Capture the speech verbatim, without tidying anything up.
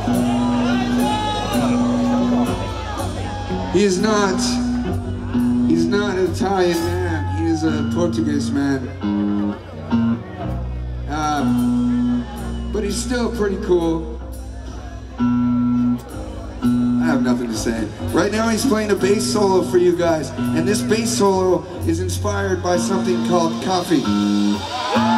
He is not, he's not an Italian man, he is a Portuguese man. Um, but he's still pretty cool. I have nothing to say. Right now he's playing a bass solo for you guys, and this bass solo is inspired by something called coffee.